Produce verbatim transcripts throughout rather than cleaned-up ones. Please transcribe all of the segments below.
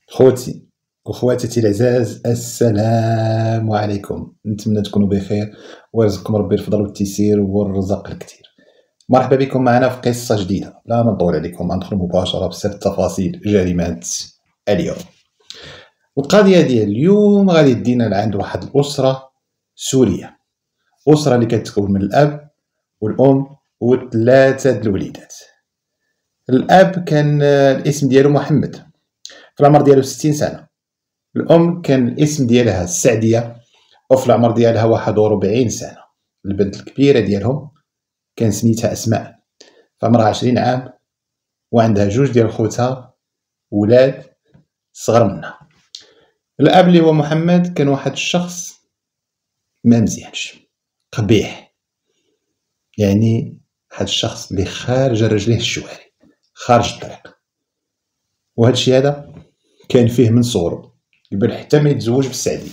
خوتي وخواتاتي العزاز، السلام عليكم. نتمنى تكونوا بخير ويرزقكم ربي الفضل والتيسير والرزق الكثير. مرحبا بكم معنا في قصه جديده. لا نطول عليكم، ندخل مباشره بسرد تفاصيل جريمه اليوم. القضيه ديال اليوم غادي تدينا لعند واحد الاسره سوريه، اسره اللي كتكون من الاب والام وثلاثه د الوليدات. الاب كان الاسم ديالو محمد، في العمر ديالو ستين سنه. الام كان الاسم ديالها السعديه وفي العمر ديالها واحد وربعين سنه. البنت الكبيره ديالهم كان سميتها اسماء، في عمرها عشرين عام، وعندها جوج ديال خوتها ولاد صغر منها. الاب اللي هو محمد كان واحد الشخص ما مزيانش، قبيح، يعني واحد الشخص اللي خارج رجليه الشوارع، خارج الطريق. وهذا الشيء هذا كان فيه من صغره قبل حتى ما يتزوج بالسعديه.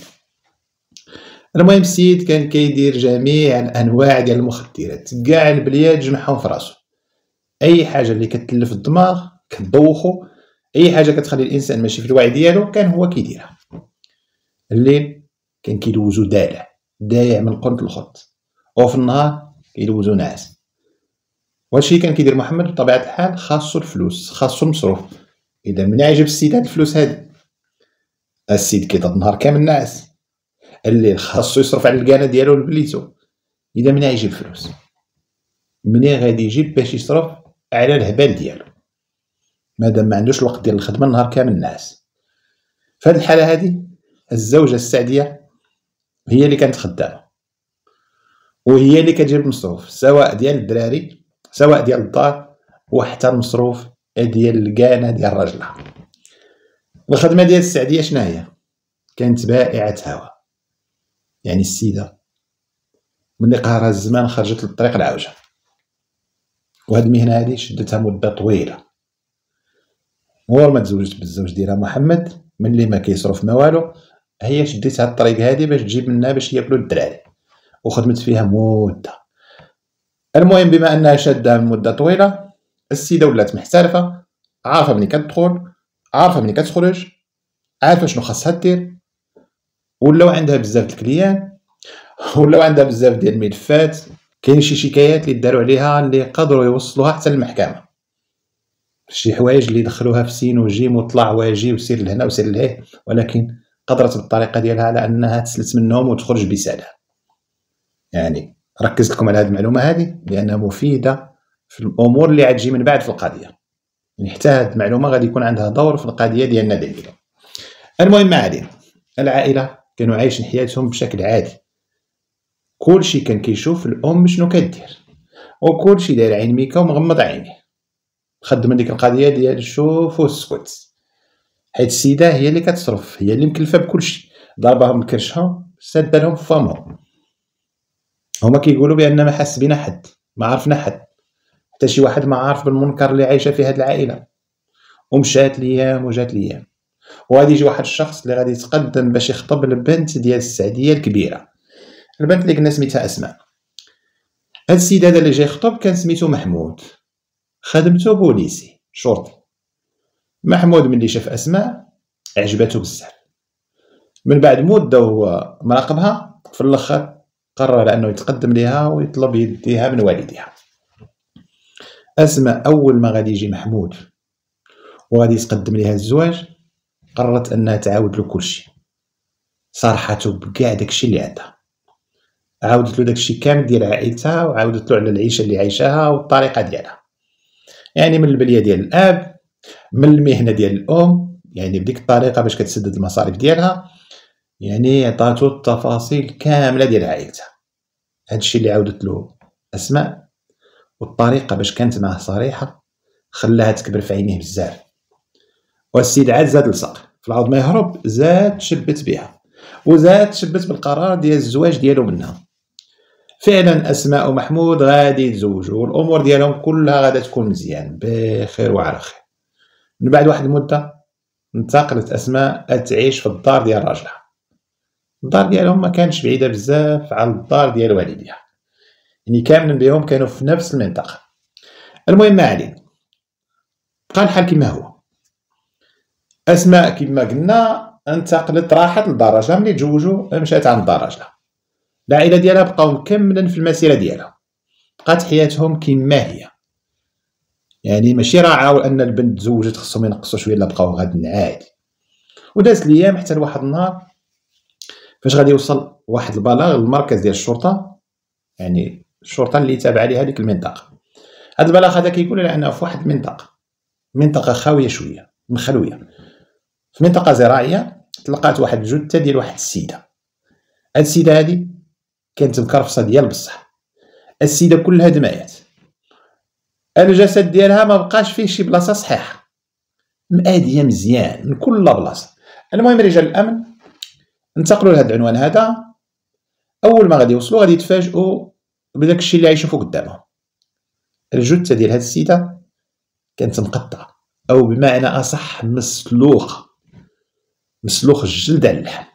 المهم السيد كان كيدير جميع الانواع ديال المخدرات، كاع البليات جمعهم في راسو. اي حاجه اللي كتلف الدماغ كتدوخو، اي حاجه كتخلي الانسان ماشي في الوعي ديالو كان هو كيديرها. الليل كان كيدوزو دالع دايع من قنت الخط، وفي النهار كيدوزو ناعس. وهادشي كان كيدير محمد بطبيعه الحال، خاصو الفلوس، خاصو المصروف. اذا من يعجب السيد هاد الفلوس هادي، السيد كيضرب النهار كامل ناعس، الليل خاصو يصرف على الكانه ديالو لبليتو. اذا منين يجيب فلوس؟ منين غادي يجيب باش يصرف على الهبال ديالو مادام ما عندوش الوقت ديال الخدمه النهار كامل ناعس؟ في هذه الحاله هذه الزوجه السعديه هي اللي كانت خدامه، وهي اللي كتجيب المصروف، سواء ديال الدراري سواء ديال الدار، وحتى المصروف ديال الكانه ديال راجلها. الخدمه ديال السعديه شنو هي؟ كانت بائعه هوا، يعني السيده ملي قهرها الزمان خرجت للطريق العوجه. وهاد المهنه هادي شدتها مده طويله، مور ما تزوجت بالزوج ديالها محمد، ملي ما كيصرف ما والو، هي شديت هاد الطريق هادي باش تجيب منها باش ياكلوا الدراري، وخدمت فيها مده. المهم بما انها شاده من مده طويله، السيده ولات محترفه، عارفه منين كتدخل، عارفه منين كتخرج، عارفه شنو خاصها دير. ولاو عندها بزاف د الكليان، ولاو عندها بزاف ديال الملفات. كاين شي شكايات اللي داروا عليها اللي قدروا يوصلوها حتى للمحكمه، شي حوايج اللي دخلوها في سين وجيم وطلع واجي وسير لهنا وسير لهيه، ولكن قدرت بالطريقه ديالها على انها تسلت منهم وتخرج بسلام. يعني ركز لكم على هذه المعلومه هذه لانها مفيده في الامور اللي غتجي من بعد في القضيه، يعني حتى هذه المعلومه غادي يكون عندها دور في القضيه ديالنا ديالنا. المهم ما علينا، العائله كانوا عايشين حياتهم بشكل عادي، كلشي كان كيشوف الام شنو كدير، وكلشي داير عين ميكا ومغمض عينيه، خدم ديك القضيه ديال شوف واسكت، حيت السيده هي اللي كتصرف، هي اللي مكلفه بكلشي. ضربهم بكرشها، سد لهم فمهم. هما كيقولوا بان ما حس بينا حد، ما عرفنا حد، حتى شي واحد ما عارف بالمنكر اللي عايشه فيه هاد العائله. ومشات الايام وجات الايام، وغادي يجي واحد الشخص اللي غادي يتقدم باش يخطب البنت ديال السعديه الكبيره، البنت اللي قلنا سميتها اسماء. هاد السيد هذا اللي جاي يخطب كان سميتو محمود، خدمته بوليسي شرطي. محمود ملي شاف اسماء عجبته بزاف، من بعد مده وهو مراقبها، في الاخر قرر انه يتقدم ليها ويطلب يديها من والديها. اسماء اول ما غادي يجي محمود وغادي يتقدم ليها الزواج، قررت انها تعاود له كلشي، صارحته بكاع داكشي اللي عندها، عاودت له داكشي كامل ديال عائلتها، وعاودت له على العيشه اللي عايشاها والطريقه ديالها، يعني من البليه ديال الاب، من المهنه ديال الام، يعني بديك الطريقه باش كتسدد المصاريف ديالها، يعني عطاتو التفاصيل كامله ديال عائلتها. هادشي اللي عاودت له اسماء، والطريقه باش كانت معاه صريحه خلاها تكبر في عينيه بزاف. والسيد عاد زاد لصق، في العوض ما يهرب زاد تشبت بها، وزاد تشبت بالقرار ديال الزواج ديالو منها. فعلا اسماء ومحمود غادي يتزوجوا، والامور ديالهم كلها غادا تكون مزيان بخير وعلى خير. من بعد واحد المده انتقلت اسماء تعيش في الدار ديال راجلها. الدار ديالهم ما كانش بعيده بزاف على الدار ديال والديها، يعني كاملين بهم كانوا في نفس المنطقه. المهم ما علينا، بقى الحال كما هو. اسماء كما قلنا انتقلت، راحت للدراجه، ملي تزوجوا مشات عند الدراجه. العائله ديالها بقاو مكملا في المسيره ديالها، بقات حياتهم كما هي. يعني ماشي راعاو ان البنت تزوجت خصهم ينقصوا شويه، لا بقاو غاديين عادي. ودازت الايام حتى لواحد النهار فاش غادي يوصل واحد البلاغ للمركز ديال الشرطه، يعني الشرطه اللي تابعه ليها هذيك المنطقه. هذا البلاغ هذا كيقول لنا انه في واحد المنطقه منطقه خاويه شويه مخلويه، في منطقه زراعيه، تلقات واحد الجثه ديال واحد السيده. هاد السيده هادي كانت مكرفصه ديال بصح، السيده كلها دمايات، الجسد ديالها ما بقاش فيه شي بلاصه صحيحه، ماديه مزيان من كل بلاصه. المهم رجال الامن انتقلوا لهذا العنوان هذا. اول ما غادي يوصلوا غادي يتفاجئوا بداك الشيء اللي غيشوفوا قدامهم. الجثه ديال هاد السيده كانت مقطعه، او بمعنى اصح مسلوخه، مسلوخ الجلد على اللحم،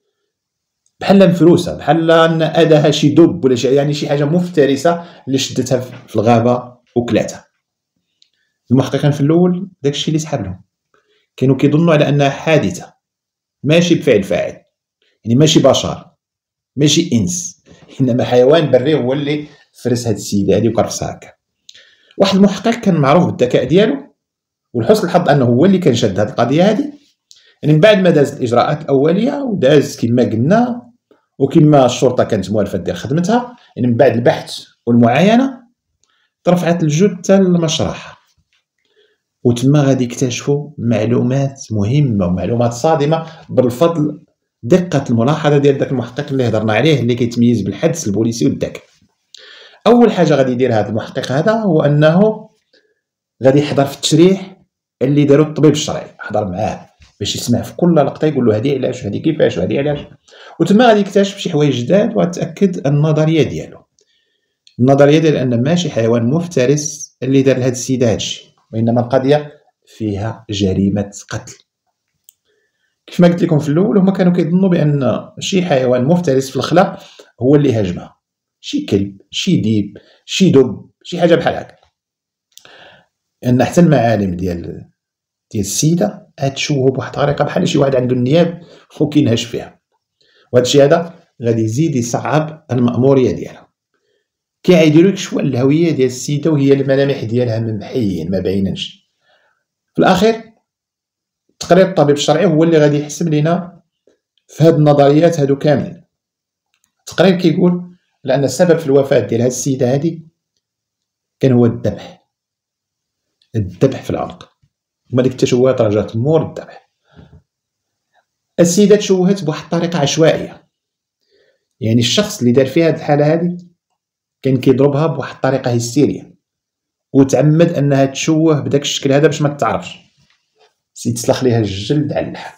بحال مفروسه، بحال ان اداها شي دب ولا شي، يعني شي حاجه مفترسه اللي شدتها في الغابه وكلاتها. المحققين في الاول داكشي اللي سحب لهم، كانوا كيظنوا على انها حادثه ماشي بفعل فاعل، يعني ماشي بشر ماشي انس، انما حيوان بري هو اللي فرس هاد السيده هادي وكرفسها هكا. واحد المحقق كان معروف بالذكاء ديالو، ولحسن الحظ انه هو اللي كان شاد هاد القضيه هادي. يعني من بعد ما دازت الاجراءات الاوليه وداز كما قلنا وكما الشرطه كانت موالفه دير خدمتها، يعني من بعد البحث والمعاينه ترفعت الجثه للمشرحه، وتما غادي يكتشفوا معلومات مهمه ومعلومات صادمه بالفضل دقه الملاحظه ديال داك المحقق اللي هضرنا عليه، اللي كيتميز بالحدس البوليسي والذكاء. اول حاجه غادي يدير هذا المحقق هذا هو انه غادي يحضر في التشريح اللي داروا الطبيب الشرعي، حضر معاه باش يسمع في كل لقطه يقول له هذه علاش وهذه كيفاش وهذه علاش. وتما غادي يكتشف شي حوايج جداد وتاكد النظريه ديالو، النظريه ديال ان ماشي حيوان مفترس اللي دار لهاد السيده هادشي، وانما القضيه فيها جريمه قتل. كيف ما قلت لكم في الاول، هما كانوا كيظنوا بان شي حيوان مفترس في الخلا هو اللي هاجمها، شي كلب شي ديب شي دب شي حاجه بحال هكا، ان حتى المعالم ديال ديال السيده غتشوه بواحد الطريقه بحال شي واحد عنده النياب وكينهش فيها. وهذا الشيء هذا غادي يزيد يصعب المأموريه ديالها. كيعيدوا لك شويه الهويه ديال السيده وهي الملامح ديالها ممحيين ما باينينش. في الاخير تقرير الطبيب الشرعي هو اللي غادي يحسب لنا في هاد النظريات هادو كاملين. التقرير كيقول لان السبب في الوفاه ديال هاد السيده هادي كان هو الذبح، الذبح في العنق، هما ديك التشوهات راه جات مور الذبح. السيده تشوهت بواحد الطريقه عشوائيه، يعني الشخص اللي دار فيها هاد الحاله هادي كان كيضربها بواحد الطريقه هستيريه، وتعمد انها تشوه بداك الشكل هذا باش ما تعرفش، سيتسلخ ليها الجلد على اللحم.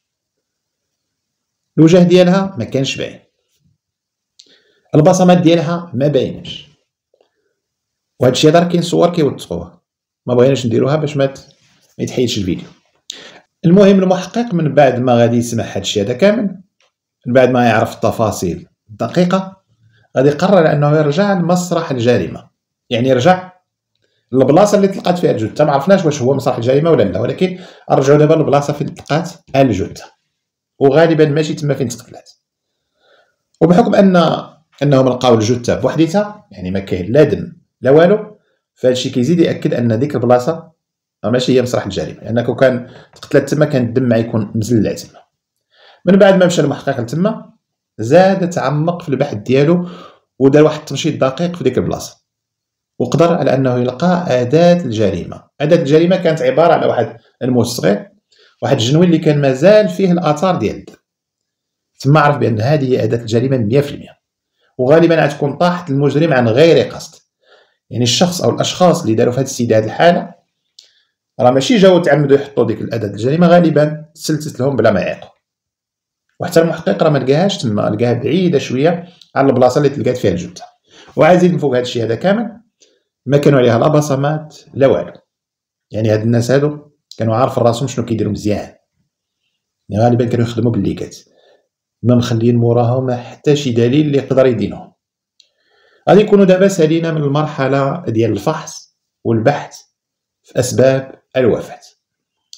الوجه ديالها ما كانش باين، البصمات ديالها ما بايناش، وهذا الشيء هذا كاين صور كيوثقوها، ما بغيناش نديروها باش ما يتحيدش الفيديو. المهم المحقق من بعد ما غادي يسمع هذا الشيء هذا كامل، من بعد ما يعرف التفاصيل الدقيقه، غادي يقرر انه يرجع لمسرح الجريمه، يعني يرجع للبلاصه اللي تلقات فيها الجثه. ما عرفناش واش هو مسرح الجريمه ولا لا، ولكن رجعوا دابا للبلاصه فين تلقات الجثه، وغالبا ماشي تما فين تقتلات. وبحكم ان انهم لقاو الجثه بوحديتها، يعني ما كاين لا دم لا والو، فهادشي كيزيد ياكد ان ديك البلاصه ماشي هي مسرح الجريمه، لان كون كان تقتلات تما كان الدم غيكون مزلع تما. من بعد ما مشى المحقق لتما زاد تعمق في البحث ديالو ودار واحد التمشيط دقيق في ديك البلاصه، وقدر على انه يلقى اداه الجريمه. اداه الجريمه كانت عباره على واحد الموس صغير، واحد الجنوين اللي كان مازال فيه الاثار ديال الدم. تما عرف بان هذه هي اداه الجريمه مية في المية، وغالبا غتكون طاحت المجرم عن غير قصد. يعني الشخص او الاشخاص اللي داروا في هذه السيده هذه الحاله راه ماشي جاو تعمدوا يحطوا ديك الاداه الجريمه، غالبا تسلسلت لهم بلا ما يعيقوا. وحتى المحقق راه ما لقاهاش تما، لقاها بعيده شويه على البلاصه اللي تلقات فيها الجثه. وعزيز من فوق هذا الشيء هذا كامل ما كانوا عليها لا بصمات لا والو، يعني هاد الناس هادو كانوا عارفين راسهم شنو كيديروا مزيان، يعني غالبا كانوا يخدموا بالليكات، ما مخليين موراهم حتى شي دليل اللي يقدر يدينهم. غادي يكونوا دابا سالينا من المرحله ديال الفحص والبحث في اسباب الوفاه.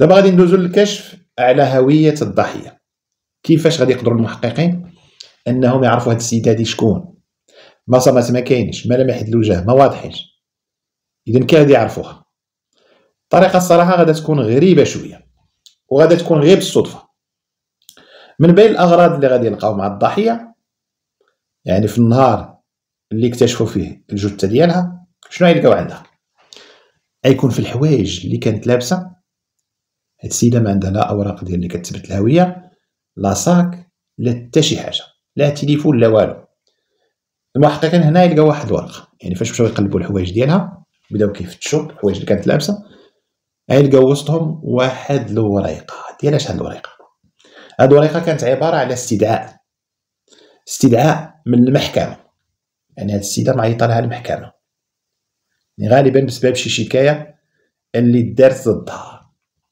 دابا غادي ندوزو للكشف على هوية الضحية. كيفاش غادي يقدروا المحققين انهم يعرفوا هاد السيدة هادي شكون؟ بصمات ما كاينش، ملامح الوجه ما واضحينش، اذا كي غادي يعرفوها؟ الطريقة الصراحة غادا تكون غريبة شوية وغادا تكون غير بالصدفة. من بين الأغراض اللي غادي يلقاو مع الضحية، يعني في النهار اللي اكتشفوا فيه الجثة ديالها، شنو غيلقاو عندها؟ غيكون في الحوايج اللي كانت لابسة. هاد السيدة ما عندها لا أوراق ديال اللي كتثبت الهوية، لا صاك، لا حتى شي حاجة، لا تليفون لا والو. المحققين هنا يلقاو واحد الورقة، يعني فاش مشاو يقلبوا الحوايج ديالها بداو كيفتشوا الحوايج اللي كانت لابسة، غيلقاو وسطهم واحد الوريقة. ديال اش هاد الوريقة؟ هاد الوريقة كانت عبارة على استدعاء استدعاء من المحكمة، يعني هاد السيدة معيطة لها المحكمة، يعني غالبا بسبب شي شكاية اللي دارت ضدها.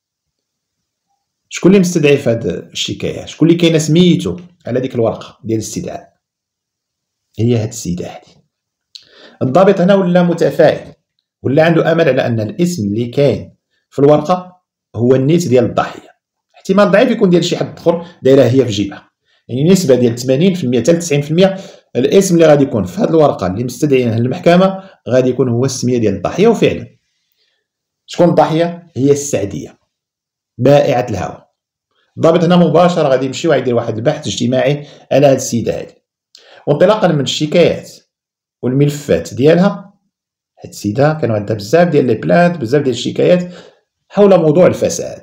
شكون اللي مستدعي في هاد الشكاية؟ شكون اللي كاينه سميتو على ديك الورقة ديال الاستدعاء؟ هي هاد السيدة هادي. الضابط هنا ولا متفائل، ولا عنده امل على ان الاسم اللي كاين في الورقة هو النيت ديال الضحية. احتمال ضعيف يكون ديال شي حد اخر دايرها هي في جيبها، يعني نسبة ديال ثمانين في المية حتى تسعين في المية الاسم اللي غادي يكون في هاد الورقة اللي مستدعينها المحكمة غادي يكون هو السمية ديال الضحية. وفعلا شكون الضحية؟ هي السعدية، بائعة الهوى. الضابط هنا مباشرة غادي يمشي ويدير واحد البحث اجتماعي على هاد السيدة هادي، وانطلاقا من الشكايات والملفات ديالها. هاد السيدة كانوا عندها بزاف ديال لي بلانت، بزاف ديال الشكايات حول موضوع الفساد.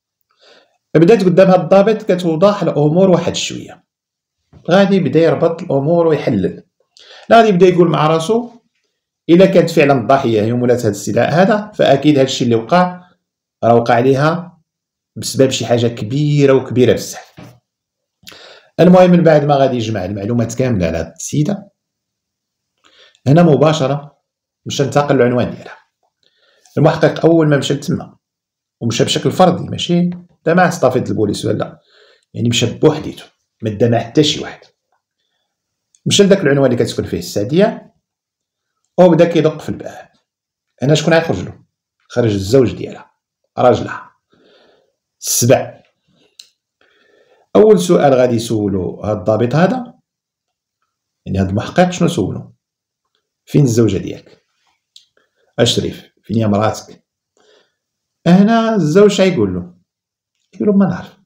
بدات قدام هاد الضابط كتوضح الامور واحد شويه، غادي يبدا يربط الامور ويحلل. لا غادي يبدا يقول مع راسو الا كانت فعلا الضحيه هي مولات هاد الاستدعاء هذا، فاكيد هاد الشيء اللي وقع راه وقع عليها بسبب شي حاجه كبيره وكبيره بزاف. المهم من بعد ما غادي يجمع المعلومات كامله على هاد السيده، هنا مباشره مشى انتقل للعنوان ديالها. المحقق اول ما مشى تما ومشى بشكل فردي، ماشي لا مع صطافيه البوليس ولا لا، يعني مشى بوحديتو، ما دا مع حتى شي واحد. مشى لذاك العنوان اللي كتسكن فيه السعديه وبدا كيدق في الباب. هنا شكون غيخرج له؟ خرج الزوج ديالها، راجلها السبع. اول سؤال غادي يسولو هاد الضابط هذا، يعني هاد المحقق، شنو سولو؟ فين الزوجه ديالك؟ اشرف، فين هي مراتك؟ هنا الزوج غيقول له؟ يقول له ما نعرف.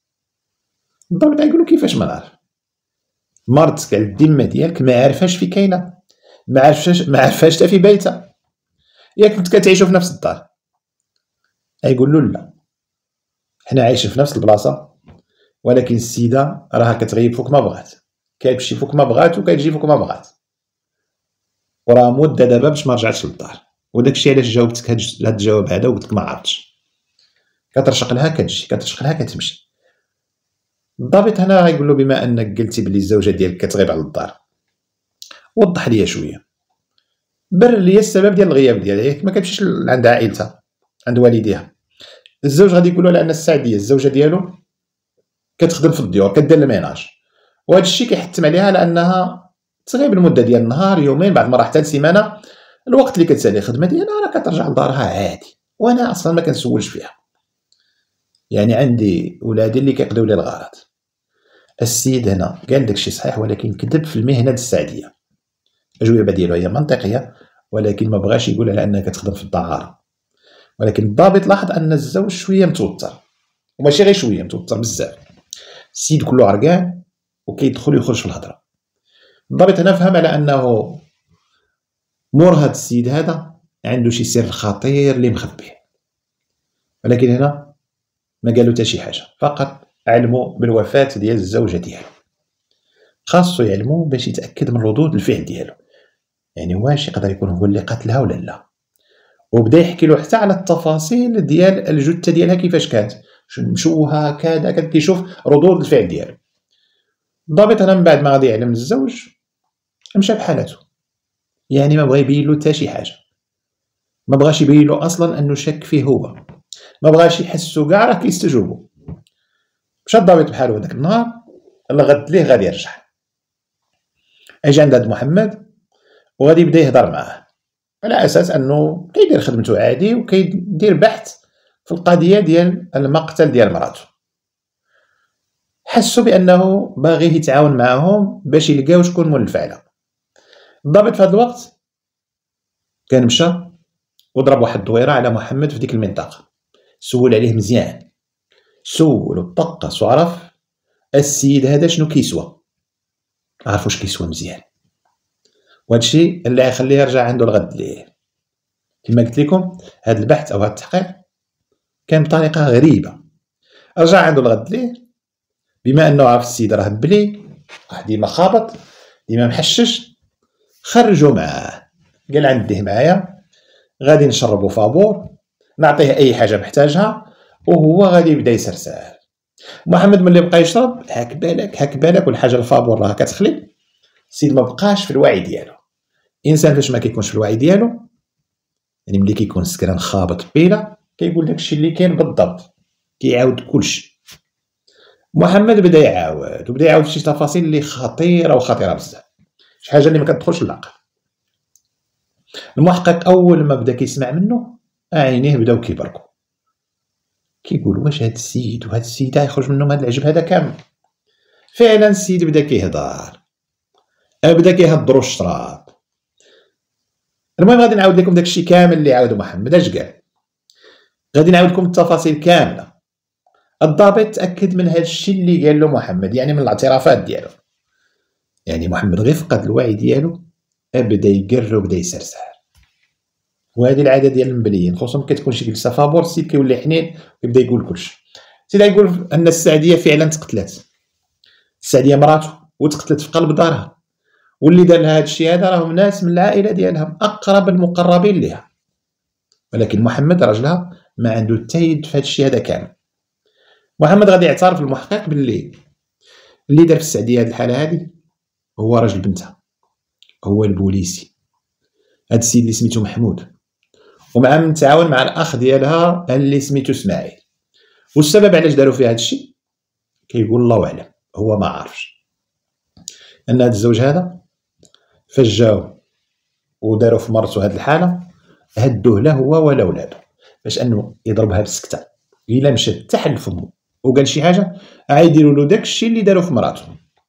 الضابط غيقول له كيفاش ما نعرف؟ مرتك على الذمه ديالك ما عارفاش في كاينه، ما عارفاش ما عارفاش حتى في بيتها، ياك كنت كتعيشوا في نفس الدار؟ غيقول له لا، حنا عايشين في نفس البلاصه، ولكن السيده راها كتغيب فوق ما بغات، كتمشي فوق ما بغات وكتجي فوق ما بغات، وراه مده دابا باش ما رجعتش للدار. وداكشي علاش جاوبتك هاد الجواب هذا وقلت لك ما عرفتش. كترشق لها كتجي، كترشق لها كتمشي. الضابط هنا غيقول له بما انك قلتي بلي الزوجه ديالك كتغيب على الدار، وضح لي شويه، بر لي السبب ديال الغياب ديالها، ياك ما كتمشيش عند عائلتها عند والديها. الزوج غادي يقول له لان السعديه الزوجه ديالو كتخدم في الديور، كدير الميناج، وهذا الشيء كيحتم عليها لانها تغيب المده ديال النهار، يومين، بعد ما راح حتى سيمانه. الوقت اللي كتسالي الخدمه ديالها راه كترجع لدارها عادي، وانا اصلا ما كنسولش فيها، يعني عندي ولادي اللي كيقضيو لي الغرض. السيد هنا قال داكشي صحيح، ولكن كذب في المهنه ديال السعديه. الاجوبه ديالو هي منطقيه، ولكن ما بغاش يقول على انها كتخدم في الدعاره. ولكن الضابط لاحظ ان الزوج شويه متوتر، وماشي غير شويه متوتر بزاف. السيد كله عرقان وكيدخل ويخرج في الهضره. الضابط هنا فهم على انه مور هاد السيد هذا عنده شي سر خطير اللي مخبيه، ولكن هنا ما قالو حتى شي حاجه، فقط علمو بالوفاه ديال الزوجه ديالو. خاصو يعلمو باش يتاكد من ردود الفعل ديالو، يعني واش يقدر يكون هو اللي قتلها ولا لا. وبدا يحكي له حتى على التفاصيل ديال الجثه ديالها كيفاش كانت، مشوهه كذا، كان كيشوف ردود الفعل ديالو. الضابط هنا من بعد ما غادي يعلم الزوج مشى بحالته، يعني ما بغى يبين له حتى شي حاجه، ما بغاش يبين له اصلا انه شك فيه هو، ما بغاش يحسوا كاع راه كيستجوبوا. مشى الضابط بحالو هذاك النهار، الغد ليه غادي يرجع. اجى عند هاد محمد وغادي يبدا يهضر معاه على اساس انه كيدير خدمته عادي وكيدير بحث في القضيه ديال المقتل ديال مراته. حسوا بانه باغي يتعاون معاهم باش يلقاو شكون مول الفعله. الضابط في هذا الوقت كان مشى وضرب واحد الدويره على محمد في ديك المنطقه، سول عليه مزيان، سول وطقس وعرف السيد هذا شنو كيسوى، عرف واش كيسوى مزيان، وهادشي اللي غيخليه يرجع عنده الغد ليه. كما قلت لكم هذا البحث او هذا التحقيق كان بطريقه غريبه، رجع عنده الغد ليه بما انه عرف السيد راه بلي واحد ديما خابط ديما محشش، خرجوا معاه، قال عنديه معايا غادي نشربوا فابور، نعطيه اي حاجه محتاجها وهو غادي يبدا يسرسال. محمد ملي بقى يشرب هاك بالك هاك بالك والحاجه الفابور راه كتخلي، السيد ما بقاش في الوعي ديالو. الانسان فاش ما كيكونش في الوعي ديالو يعني ملي كيكون سكران خابط بيلا كيقول داكشي اللي كاين بالضبط، كيعاود كلشي. محمد بدا يعاود وبدا يعاود شي تفاصيل اللي خطيره وخطيره بزاف، شي حاجه اللي ما كتدخلش للعقل. المحقق اول ما بدا كيسمع منه عينيه بداو كيبرقوا، كيقول واش هاد السيد وهاد السيده يخرج منهم هاد العجب هذا كامل. فعلا السيد بدا كيهضر، بدا كيهضروا الشراب. المهم غادي نعاود لكم داكشي كامل اللي عاودو محمد. اش قال؟ غادي نعاود لكم التفاصيل كامله. الضابط تاكد من هادشي اللي قال له محمد، يعني من الاعترافات ديالو. يعني محمد غير فقد الوعي ديالو بدا يقر وبدا يسرسل. وهذه العاده ديال المبليين، خصوصا ملي كتكون شي جلسه فابور السيد كيولي حنين ويبدا يقول كلشي. السيد يقول ان السعديه فعلا تقتلت، السعديه مراته وتقتلت في قلب دارها، واللي دار لها هذا الشيء هذا راهم ناس من العائله ديالها، اقرب المقربين ليها. ولكن محمد راجلها ما عنده حتى يد في هذا الشيء هذا كامل. محمد غادي يعترف المحقق باللي اللي دار في السعديه هذه الحاله هذه هو راجل بنتها، هو البوليسي، هذا السيد اللي سميتو محمود، ومع من تعاون مع الاخ ديالها اللي سميتو اسماعيل. والسبب علاش داروا فيها هذا الشيء كيقول الله اعلم، هو ما عارفش. ان هذا الزوج هذا فاش جاو وداروا في مرته هذه الحاله هدوه لا هو ولا ولادو باش انه يضربها بالسكته. الا مشات حتى حل فمو وقال شي حاجه غايديروا له داك الشيء اللي داروا في مراته.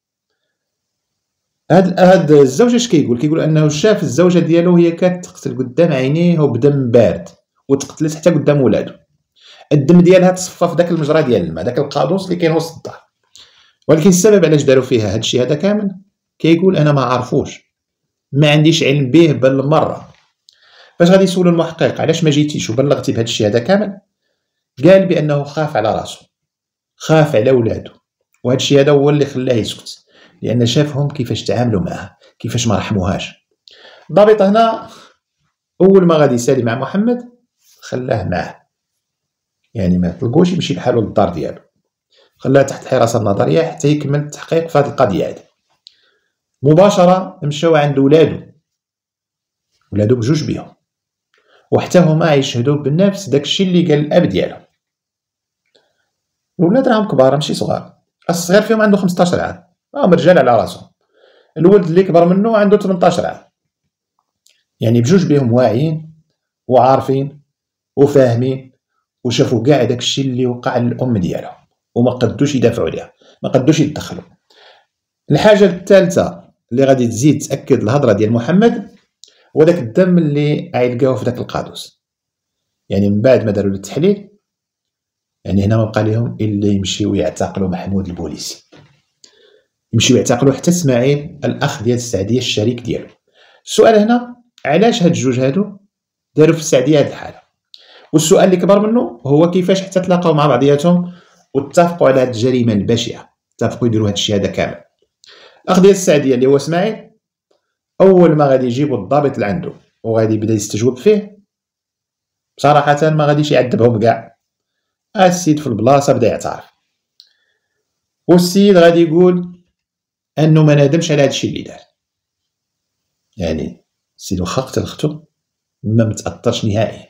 هاد هاد الزوج اش كيقول؟ كيقول انه شاف الزوجه ديالو هي كتقتل قدام عينيه وبدم بارد، وتقتلت حتى قدام ولادو. الدم ديالها تصفى في داك المجرى ديال الماء، داك القادوس اللي كاين وسط الدار. ولكن السبب علاش داروا فيها هاد الشيء هذا كامل كيقول انا ما عارفوش، ما عنديش علم به بالمره. فاش غادي يسولوا المحقق علاش ما جيتيش وبلغتي بهذا الشيء هذا كامل، قال بانه خاف على راسه، خاف على ولادو، وهذا الشيء هذا هو اللي خلاه يسكت، لان شافهم كيفاش تعاملوا معاه، كيفاش ما رحموهاش. الضابط هنا اول ما غادي يسالي مع محمد خلاه معاه، يعني ما طلقوش يمشي بحالو للدار ديالو، خلاه تحت الحراسه النظريه حتى يكمل التحقيق في هذه القضيه هذه. مباشره مشاو عند ولادو، ولادو بجوج بيهم، وحتى هما يشهدوا بنفس داكشي اللي قال الاب ديالهم. الولاد راهم كبار ماشي صغار، الصغير فيهم عنده خمسطاش عام، راهم رجال على راسهم. الولد اللي كبر منه عنده ثمنطاش عام، يعني بجوج بيهم واعيين وعارفين وفاهمين وشافوا كاع داكشي اللي وقع للام ديالهم، وما قدوش يدافعوا عليها، ما قدوش يتدخلوا. الحاجه الثالثه اللي غادي تزيد تاكد الهضره ديال محمد هو داك الدم اللي غيلقاوه في داك القادوس. يعني من بعد ما داروا التحليل، يعني هنا ما بقى لهم الا يمشيو يعتقلوا محمود البوليسي، يمشيو يعتقلوا حتى اسماعيل الاخ ديال السعديه الشريك ديالو. السؤال هنا علاش هاد الجوج هادو داروا في السعديه هاد الحاله؟ والسؤال اللي كبر منه هو كيفاش حتى تلاقاو مع بعضياتهم واتفقوا على هاد الجريمه البشعه، اتفقوا يديروا هاد الشيء هذا كامل. الاخ ديال السعديه اللي هو اسماعيل اول ما غادي يجيبوا الضابط لعنده وغادي يبدا يستجوب فيه، بصراحه ما غاديش يعذبهم كاع. السيد في البلاصه بدا يعترف، والسيد غادي يقول انه ما ندمش على هذا الشيء اللي دار. يعني السيد واخا قتل اختو ما متاثرش نهائيا.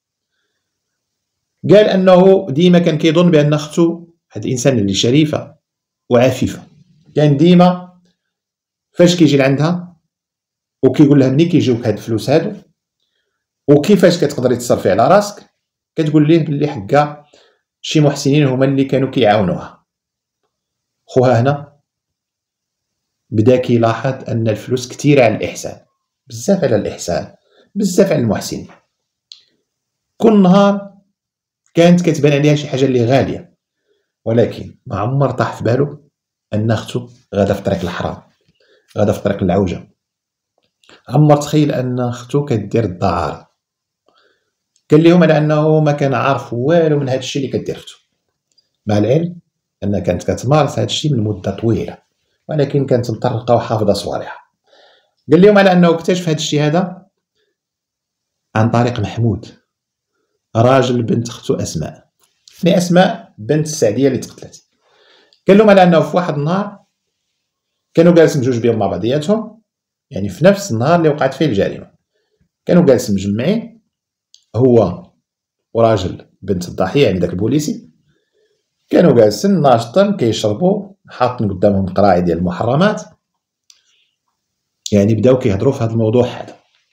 قال انه ديما كان كيظن بان اختو هاد الانسان اللي شريفه وعفيفه، كان ديما فاش كيجي لعندها وكيقول لها منين كيجيوك هاد الفلوس هادو وكيفاش كتقدري تصرفي على راسك، كتقول ليه بلي حكا شي محسنين هما اللي كانوا كيعاونوها. خوها هنا بدا كيلاحظ ان الفلوس كثيره على الاحسان، بزاف على الاحسان، بزاف على المحسنين. كل نهار كانت كتبان عليها شي حاجه اللي غاليه، ولكن ما عمر طاح في بالو ان اختو غادا في طريق الحرام، غادا في طريق العوجه. عمر تخيل ان اختو كدير الدعاره. قال لهم على انه ما كان عارف والو من هذا الشيء اللي كدير اختو، مع العلم انها كانت كتمارس هذا الشيء من مده طويله، ولكن كانت مطرقه وحافظه صوالحها. قال لهم على انه اكتشف هذا الشيء هذا عن طريق محمود، راجل بنت اختو اسماء، يعني اسماء بنت السعديه اللي تقتلت. قال لهم على انه في واحد النهار كانوا جالسين بجوج بهم مع بعضياتهم، يعني في نفس النهار اللي وقعت فيه الجريمه، كانوا جالسين مجمعين هو وراجل بنت الضحيه يعني داك البوليسي، كانوا جالسين ناشطين كيشربوا، حاطين قدامهم قراعي ديال المحرمات، يعني بداو كيهضروا في هذا الموضوع هذا.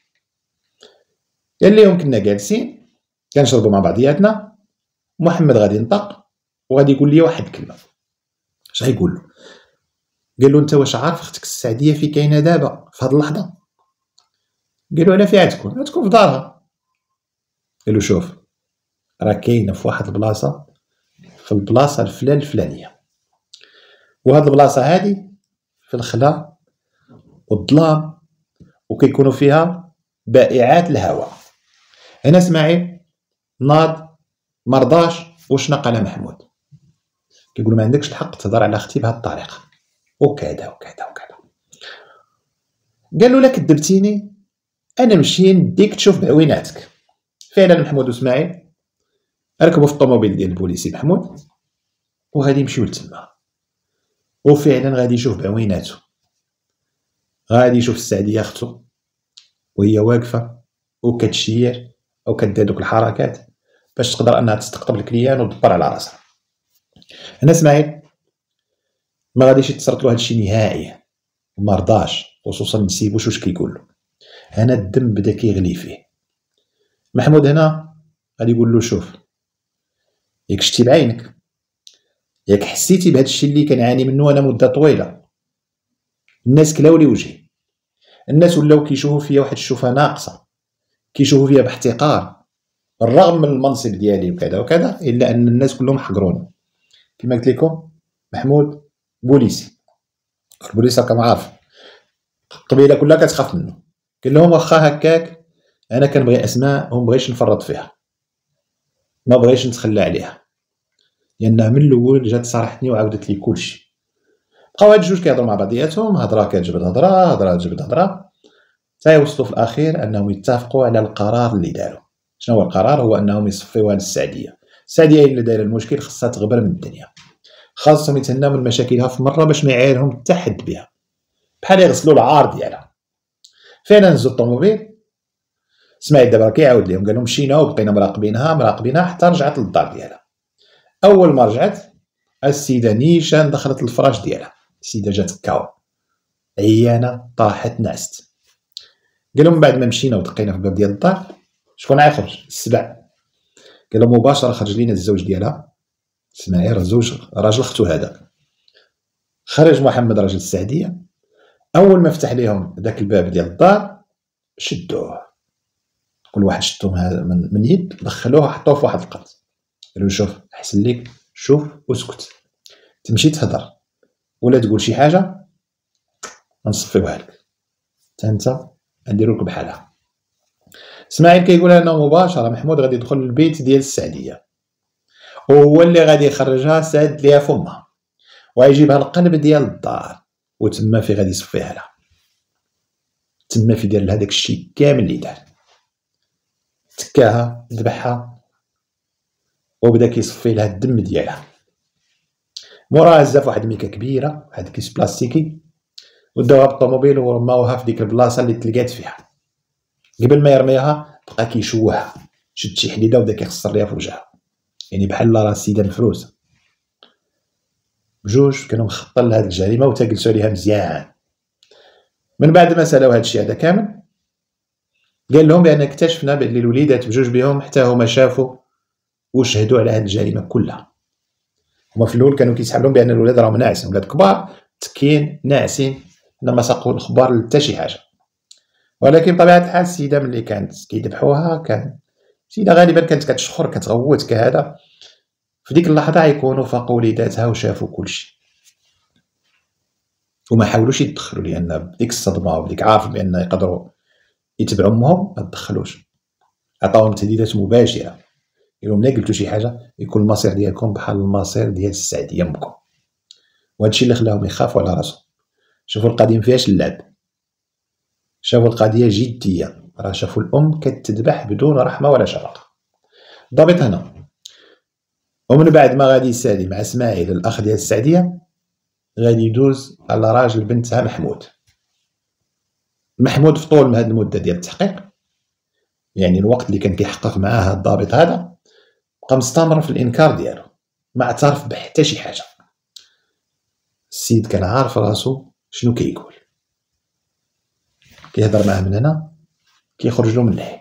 قال لهم كنا جالسين كنشربوا مع بعضياتنا، محمد غادي ينطق وغادي يقول لي واحد الكلمه. اش غايقول له؟ قال له انت واش عارف اختك السعديه في كاينه دابا في هذه اللحظه؟ قال له على فيها تكون؟ تكون في دارها. قال له شوف راه كاينه في واحد البلاصه، في البلاصه الفلان الفلانيه، وهاد البلاصه هادي في الخلا والظلام وكيكونوا فيها بائعات الهواء. هنا اسماعيل ناض مرضاش وشنق على محمود، كيقول ما عندكش الحق تهضر على اختي بهذه الطريقه وكذا وكذا وكذا. قال له لا كذبتيني، انا مشي نديك تشوف بعويناتك. فعلا محمود واسماعيل ركبوا في الطوموبيل ديال البوليسي محمود وغادي يمشيو لتما، وفعلا غادي يشوف بعويناتو، غادي يشوف السعديه اختو وهي واقفه وكتشير او كدير دوك الحركات باش تقدر انها تستقطب الكليان وتدبر على راسها. هنا اسماعيل ما غاديش يتصرط له هادشي نهائيا، ما رضاش، خصوصا نسيبو واش كيقول له. هنا الدم بدا كيغلي فيه. محمود هنا غادي يقول له شوف، ياك شتي بعينك، ياك حسيتي بهذا الشيء اللي كنعاني منه انا مده طويله، الناس كلاو لي وجهي، الناس ولاو كيشوفوا فيا واحد الشوفه ناقصه، كيشوفوا فيا باحتقار بالرغم من المنصب ديالي وكذا وكذا، الا ان الناس كلهم حقروني. كما قلت لكم محمود بوليسي، البوليس راكم عارف القبيله كلها كتخاف منه. قال لهم واخا هكاك انا كنبغي اسماء وما بغيتش نفرط فيها، ما بغيتش نتخلى عليها، لانها من الاول جات صارحتني وعاودت لي كلشي. بقاو هاد الجوج كيهضروا مع بعضياتهم، هضره كتجبد هضره، هضره تجبد هضره، حتى وصلوا في الاخير انهم يتفقوا على القرار اللي داروا. شنو هو القرار؟ هو انهم يصفيوها للسعديه. السعديه هي اللي دايره المشكل، خصها تغبر من الدنيا، خاصهم يتهناو من مشاكلها في مره باش ما يعايرهم حتى حد بها، بحال يغسلوا العار ديالها. فعلا هزوا الطوموبيل. اسماعيل دابا كيعاود لهم، قال لهم مشينا وبقينا مراقبينها مراقبينها حتى رجعت للدار ديالها. اول ما رجعت السيده نيشان دخلت الفراش ديالها، السيده جات كاو عيانه طاحت نعست. قال لهم بعد ما مشينا ودقينا في الباب ديال الدار شكون غيخرج؟ السبع. قال لهم مباشره خرج لينا الزوج ديالها اسماعيل، زوج راجل اختو هذا. خرج محمد راجل السعديه، اول ما فتح لهم داك الباب ديال الدار شدوه، كل واحد شدوه من, من يد، دخلوه حطوه في واحد القرط. قالوا شوف احسن ليك شوف واسكت، تمشي تهضر ولا تقول شي حاجه غنصفيوها لك، حتى انت غنديروا لك بحالها. اسماعيل كيقول انه مباشره محمود غادي يدخل للبيت ديال السعديه، وهو اللي غادي يخرجها ساد ليها فمها ويجيبها القلب ديال الدار، وتما في غادي يصفيها لها، تما في دير لها داك الشيء كامل اللي دار، تكاها ذبحها وبدا كيصفي لها الدم ديالها. موراها هزا في واحد الميكا كبيره، واحد كيس بلاستيكي، وداوها بالطوموبيل ورماوها في ديك البلاصه اللي تلقات فيها. قبل ما يرميها بقى كيشوهها، شد شي حديده وبدا كيخسر ليها في وجهها، يعني بحال راه السيده مفروسه. بجوج كانوا مخططين لهاد الجريمه وتجلسوا عليها مزيان. من بعد ما سالاو هاد الشيء هذا كامل، قال لهم بان اكتشفنا بان الوليدات بجوج بهم حتى هما شافوا وشهدوا على هذه الجريمه كلها. هما في الاول كانوا كيسحب لهم بان الولاد راهم ناعسين، ولاد كبار تكين ناعسين ما ساقوا الاخبار لتا شي حاجه. ولكن بطبيعه الحال السيده ملي كانت كيذبحوها كان السيده غالبا كانت كتشخر كتغوت كهذا، في ديك اللحظه يكونوا فاقوا وليداتها وشافوا كلشي وما حاولوش يتدخلوا، لان بديك الصدمه وبديك عارف بان يقدروا يتبعوا امهم ما تدخلوش، عطاوهم تهديدات مباشره قالوا ملي قلتوا شي حاجه يكون المصير ديالكم بحال المصير ديال السعديه امكم. وهذا الشيء اللي خلاهم يخافوا على راسهم. شوفوا القضيه مفيهاش اللعب، شافوا القضيه جديه، راه شافوا الام كتذبح بدون رحمه ولا شفقه. الضابط هنا ومن بعد ما غادي يسالي مع اسماعيل الاخ ديال السعديه غادي يدوز على راجل بنتها محمود. محمود في طول هذه المده ديال التحقيق، يعني الوقت اللي كان كيحقق معاه الضابط هذا، بقى مستمر في الانكار ديالو، ما اعترف بحتى شي حاجه. السيد كان عارف راسو شنو كيقول، كيهضر معاه من هنا كيخرج له من هنا.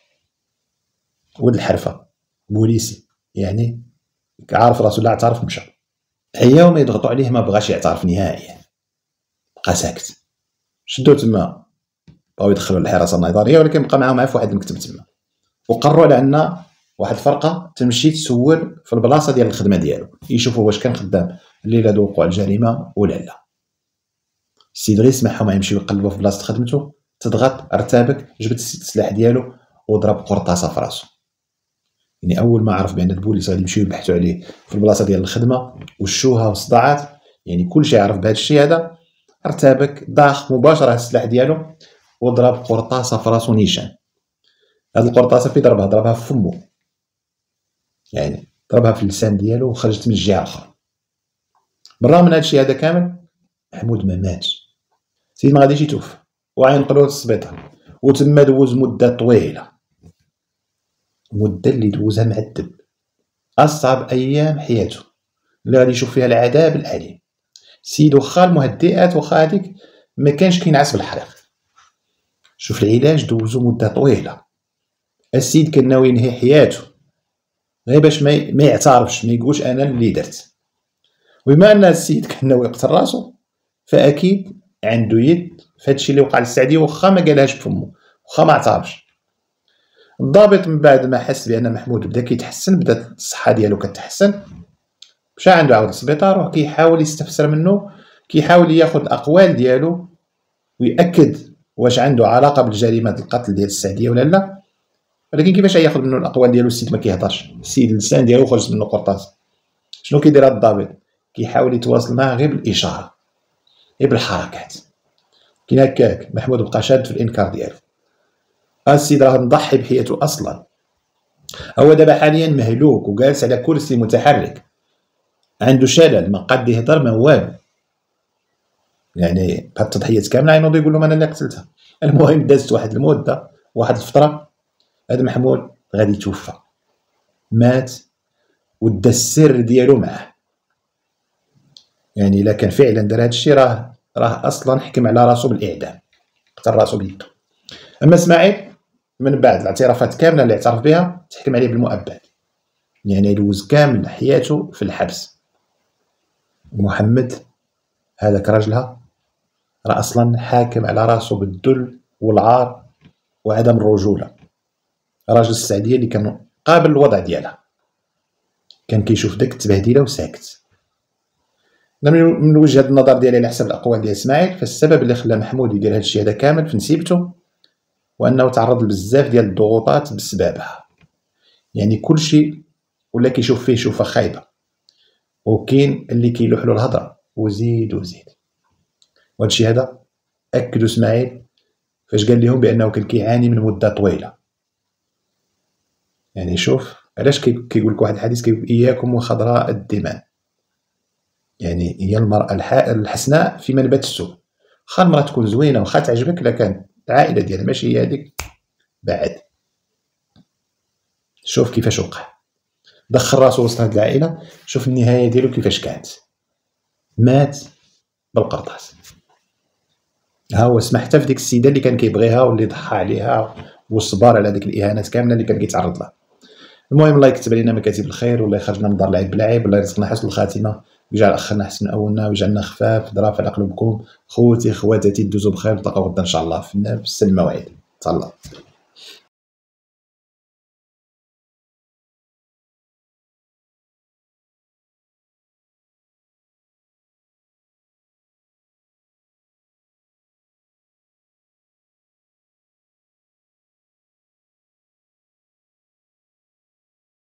ولد الحرفه بوليسي، يعني عارف راسو لا اعترف مشى. عياو ما يضغطوا عليه ما بغاش يعترف نهائيا، بقى ساكت. شدوه تما بغاو يدخلوا الحراسه النظريه، ولكن بقى معاهم عارف واحد المكتب تما، وقرروا على ان واحد الفرقه تمشي تسول في البلاصه ديال الخدمه ديالو يشوفوا واش كان خدام الليله د وقوع الجريمه ولا لا. السيد غير سمعهم يمشيو يقلبوا في بلاصه خدمته، تضغط ارتبك، جبد السلاح ديالو وضرب قرطاسه في راسو. يعني اول ما عرف بان البوليس غادي يمشيو يبحثوا عليه في البلاصه ديال الخدمه والشوهه والصداعات، يعني كلشي عارف بهذا الشيء هذا، ارتبك ضاخ مباشره السلاح ديالو وضرب قرطاسه في راسو نيشان. هاد القرطاسه في ضربها ضربها في فمو، يعني ضربها في اللسان ديالو وخرجت من الجهه الاخرى. بالرغم من هذا الشيء هذا كامل محمود ما ماتش. سيد ما غاديش يتوفى وغينقلوه للسبيطار، وتما دوز مده طويله، مده اللي دوزها معذب، اصعب ايام حياته اللي غادي يشوف فيها العذاب الاليم. سيد واخا المهدئات واخا هذيك ما كانش كينعس بالحريق. شوف العلاج دوزو مده طويله. السيد كان ناوي ينهي حياته غير باش ما ما يعترفش، ما يقولش انا اللي درت. وبما ان السيد كان ناوي يقتل راسو فاكيد عنده يد في هادشي اللي وقع للسعديه، واخا ما قالهاش بفمو واخا ما اعترفش. الضابط من بعد ما حس بان محمود بدا كيتحسن، بدات الصحه ديالو كتحسن، مشى عنده عاود للسبيطار وكيحاول يستفسر منه، كيحاول ياخذ الاقوال ديالو ويأكد واش عنده علاقه بالجريمه القتل ديال السعديه ولا لا. ولكن كيفاش ياخذ منه الاقوال ديالو؟ السيد ما كيهضرش، السيد اللسان ديالو خرج منه قرطاس. شنو كيدير هذا الضابط؟ كيحاول يتواصل معاه غير بالاشاره، غير بالحركات. كي هكاك محمود بقى شاد في الانكار ديالو. السيد راه مضحي بحياته اصلا، هو دابا حاليا مهلوك وجالس على كرسي متحرك، عنده شلل، ما قاد يهضر ما والو، يعني بهاد التضحيات كامله ينوض يقول لهم انا اللي قتلتها. المهم دازت واحد المده واحد الفتره، هذا محمود غادي يتوفى، مات ودا السر ديالو معاه. يعني الا كان فعلا دار هذا الشيء راه راه اصلا حكم على راسو بالاعدام، قتل راسو بيدو. اما اسماعيل من بعد الاعترافات كامله اللي اعترف بها تحكم عليه بالمؤبد، يعني يدوز كامل حياته في الحبس. محمد هذاك راجلها راه اصلا حاكم على راسو بالذل والعار وعدم الرجوله. راجل السعديه اللي كان قابل الوضع ديالها، كان كيشوف داك التبهديله وساكت. من وجهه النظر ديالي على حسب الاقوال ديال اسماعيل، فالسبب اللي خلى محمود يدير هذا الشيء هذا كامل في نسيبته وانه تعرض لبزاف ديال الضغوطات بسببها. يعني كل شيء ولا كيشوف فيه شوفه خايبه، وكاين اللي كيلوح له الهضره وزيد وزيد. وهذا الشيء هذا اكدوا اسماعيل فاش قال لهم بانه كان كيعاني من مده طويله. يعني شوف علاش كيقول لك واحد الحديث كيقول اياكم وخضراء الدماء، يعني هي المراه الحسناء في منبت السوء. واخا المراه تكون زوينه واخا تعجبك، لكن العائله ديالها ماشي هي هذيك بعد. شوف كيفاش وقع، دخل راسو وسط هاد العائله، شوف النهايه ديالو كيفاش كانت، مات بالقرطاس. ها هو سمح حتى في ديك السيده اللي كان كيبغيها واللي ضحى عليها والصبر على ديك الاهانات كامله اللي كان كيتعرض لها. المهم الله يكتب علينا مكاتب الخير، والله يخرجنا من دار العيب بالعيب، الله يرزقنا حسن الخاتمه، ويجعل اخرنا احسن من اولنا، ويجعلنا خفاف ظراف على قلوبكم. خوتي خواتاتي دوزو بخير، نتلاقاو غدا ان شاء الله في نفس الموعد. تهلا.